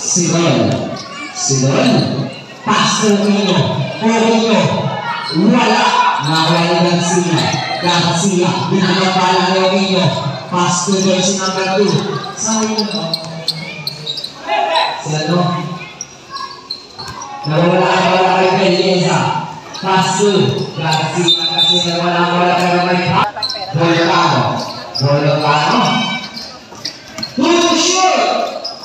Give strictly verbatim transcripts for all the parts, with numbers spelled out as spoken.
Sidon, Sidon, pass Coutinho, Coutinho, wala, nawala ng sila, Garcia, binagabala ng Coutinho, pass to jersey number two, sa yun o, sila no, nawala-wala kay Belleza, pass to Garcia, kasi nawala-wala kay Ramay, Volcano, Volcano, too short.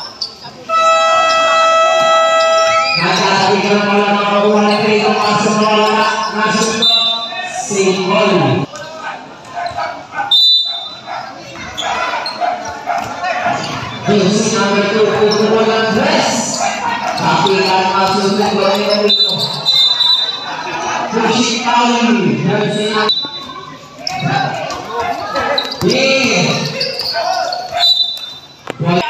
Nagkakabi ka ng wala makakuha na kayo ang pasok na wala nasunod. Same ball. Jersey number two, putubo ng dress. Kapilan masunod ng wala yung rito. Pushing foul. Jersey number yeah. Wala.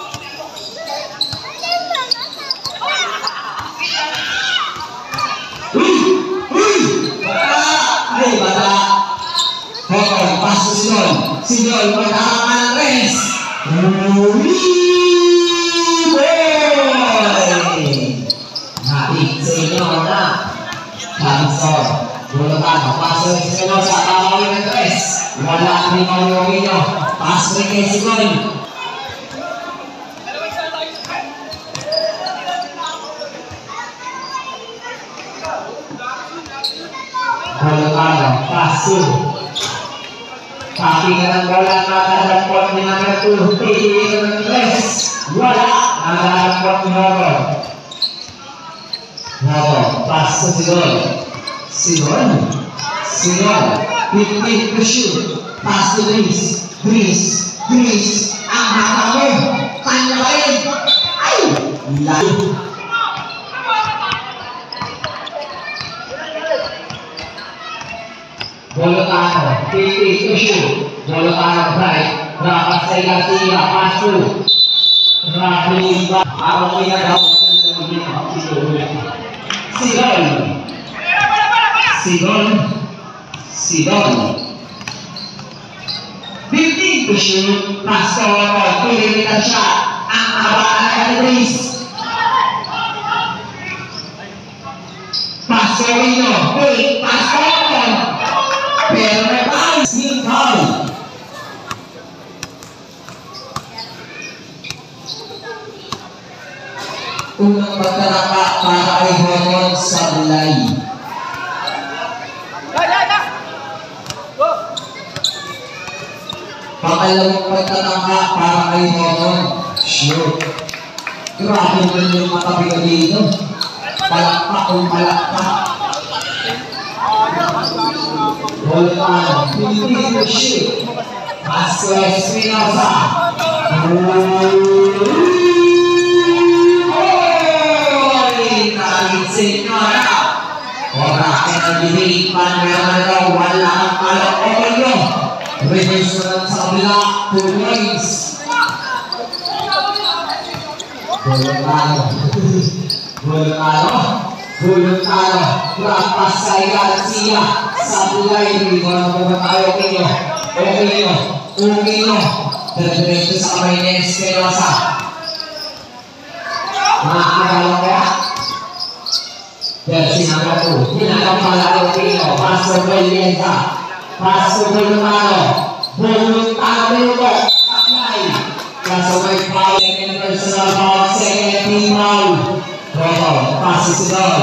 Sidon, Sidon, pagkakaman ng res. Boy! Habit sa inyo na. Cancel. Bulutano, paso rin sa inyo sa kamawin ng res. Wala rin mawin nyo. Paso rin kay Sidon. Bulutano, paso. Tapi kadang bola ada pot dengan itu tinggi dengan tres bola ada pot nomor nomor pas Sidon Sidon Sidon pipit shoot pas Dris Dris Dris angkat kamu tanyain ayo lalu Volcano, pipit to shoot. Volcano right. Dapat sa Garcia, pass through. Rafi, araw mo yan daw. Sidon. Sidon. Sidon. Pipit to shoot. Pass to Volcano. Pilitin ang shot. Ang abaan ay Dris. Pass to Rino. Pilitin. Pass to Volcano. Pero may foul, sing foul. Unang pagkaraka para ay Hormon sa Bulay. Pangalawang pagkaraka para ay Hormon. Shoot. Grabe mo yung matabiga dito. Palakpak kung palakpak. Volcano, pipit to shoot. Pass to Espinosa. Oy! Kahit senyora. Orakin ang dinipan. Meron daw wala ang kalakot nyo. Reverse na sa kabila. Two points. Volcano. Volcano. Volcano. Rapas kay Garcia. Sa Bulay, hindi ko na po tayo okay nyo. Okay nyo. Okay nyo. Diretso sa kamay ni Espinosa. Makakagalang kaya? Jersey number two. Hinagam pala okay nyo. Paso Belleza. Paso Volcano. Volcano nyo. Saklay. Kaso may foul. Second personal foul. Second team foul. Roto. Paso Sidon.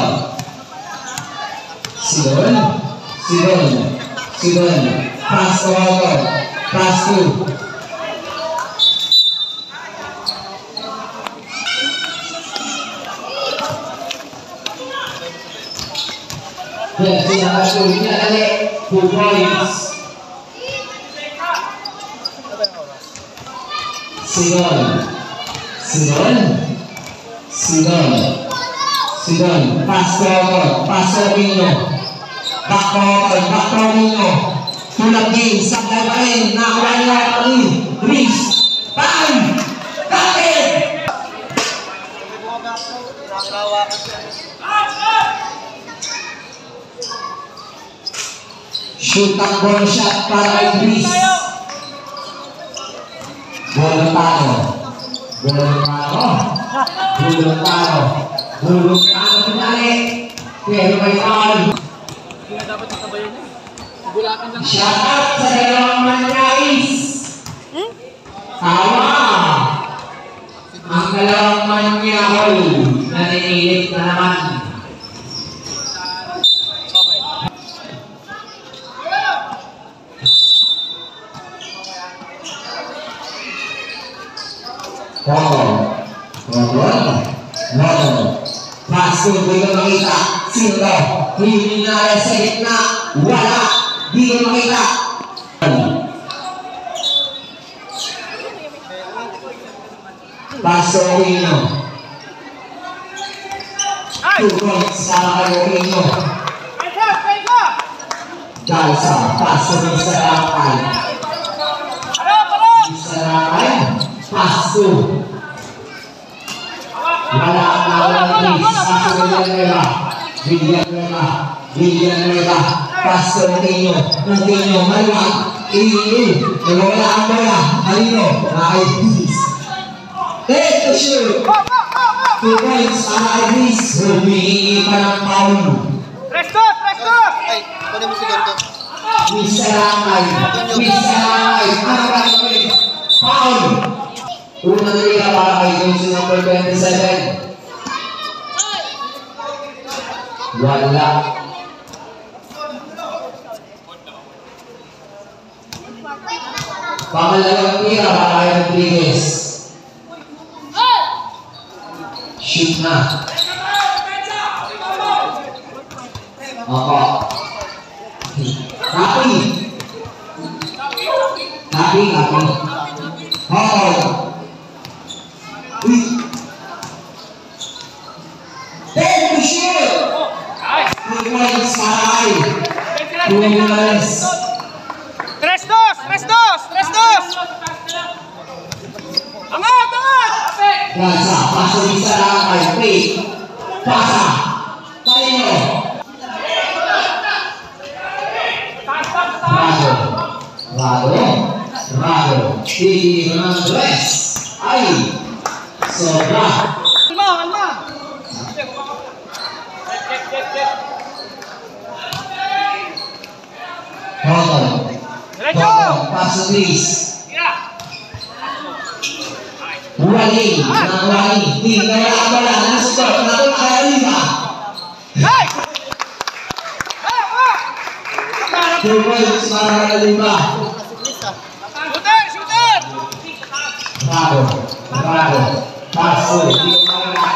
Sidon. Sidon, Sidon, pass to Walker, pass to Jersey number two, pinakali, two points. Sidon, Sidon, Sidon, Sidon, pass to Walker, pass to Rino. Bakor, bakor ninyo. Tulad game, sabay pa rin. Nakawala pa rin. Chris, Pan, Kapit! Shoot ang ball shot para kay Chris. Volcano. Bulutano. Bulutano. Bulutano pinali. Pero may foul. Hindi na dapat nakabayan niya. Bulatan lang. Shout out sa dalawang Manyays. Tawa. Ang dalawang Manyahol. Naninilit na naman. Roll. Roll. Roll. Pass ko, di ko makita. Sino to? Hindi na sa gitna. Wala. Di ko makita. Pass ko, Aquino. Two points para kay Aquino. Dalsa. Pass ko ng Sarakay. Sarakay. Pass ko. Wala na wala ni Paso Villanueva. Villanueva. Villanueva. Paso Nino. Nino. Maluwag. Inu. Nawala ang bola. Alino. Nakay-Peace. Take the shoot. Two points para kay Peace. Humingi pa ng foul. Restos! Restos! Ay, kunin mo si Gordo. Misarakay. Misarakay. Ano ba ito? Foul. Unang liga para kay Johnson number twenty-seven. Wala. Pangalawang tira para kay Rodriguez. Shoot na. Opo. Tapi. Tapi, tapi. Opo. Take the shield! Two points para kay Gonzales. Tres dos! Tres dos! Tres dos! Angat! Angat! Gaza, paso di Sarakay. Pay. Pasa. Tayo. Rado. Rado. Rado. Di Hernandez. Ay. Sobra. Kalma! Kalma! Hoton. Diretso! Hoton. Paso Luis. Wali. Nang wali. Di kaya abala. Nasutot. Nato kay Oliva. Hey! Hey! Ah! Two points para kay Oliva. Shooter! Shooter! Bravo. Bravo. Paso. Di kaya.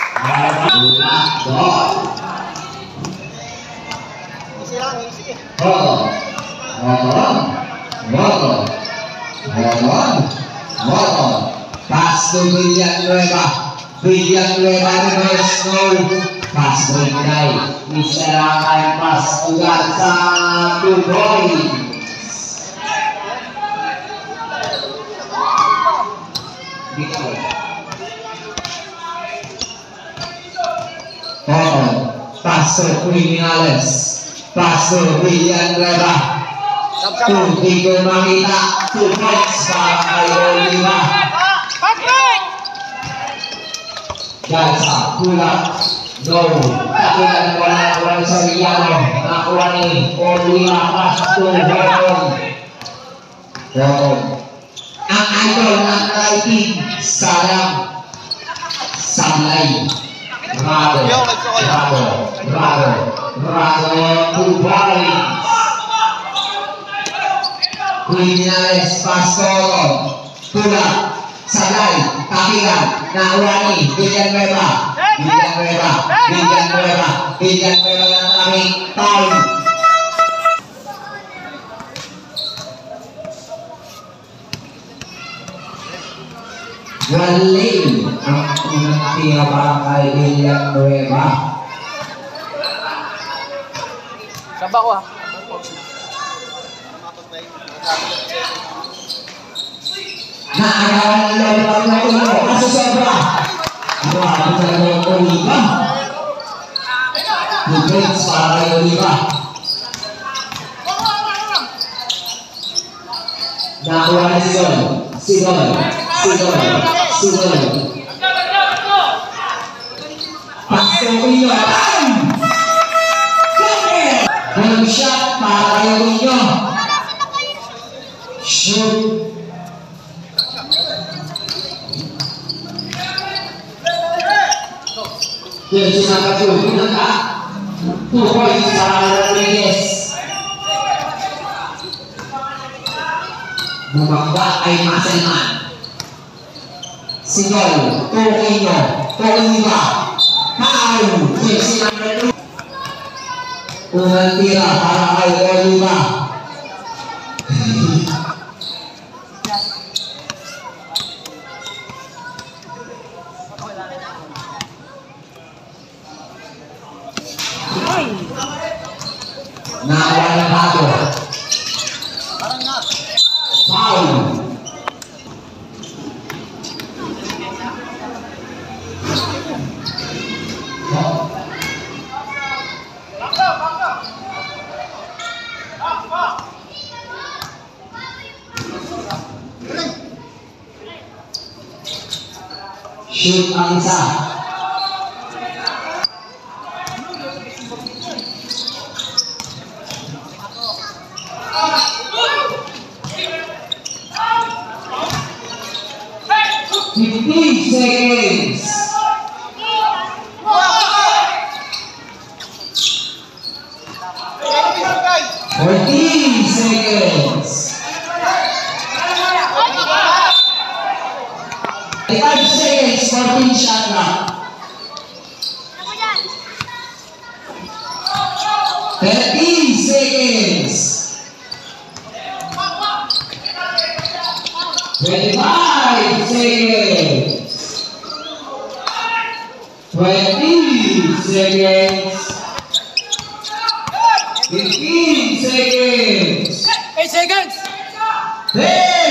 Dot. Easy lang, easy. Hoton. Hoton. Hoton. Hoton. Hoton. Pass to Villanueva. Villanueva reverse goal. Pass to Inday. Misarakay pass ugat sa two points. Hoton. Pass to Criminales. Pass to Villanueva. Two, di ko makita. Two points para kay Oliva. Patrick! Gaza, pulang, go. Takilan wala wala sa Riano. Nakuha ni Oliva pass to Hoton. Hoton. Ang idol ng writing, Salam. Sablay. Rado. Rado. Rado. Rado. Two points. Criminales pass to Hoton. Pulang. Sablay. Takilan. Nakuha ni Villanueva. Villanueva. Villanueva. Villanueva ng aming foul. Wali ang unang tira para kay Villanueva. Saba ko ah. Naagawan ng loob ng tulo. Kaso sobra. Grabe talaga yung Oliva. Two points para kay Oliva. Nakuha na si Don. Si Don. Sugol. Sugol. Pasok ninyo. Walang shot para kayo ninyo. Shoot. Yan sinakasyo. Pinaka. Two points para Rodriguez. Bumangga ay masalman. Sinol. Tukoy nyo. Tukoy nyo. Foul. Jersey number two. Unang tira para kay Oliva. Nakuha ng bago. Foul. Shoot ang isa. Fifteen seconds. Fourteen seconds. Five seconds. Fourteen shot clock. Thirteen seconds. Twenty-five seconds. Twenty seconds. Fifteen seconds. Eight seconds. Ten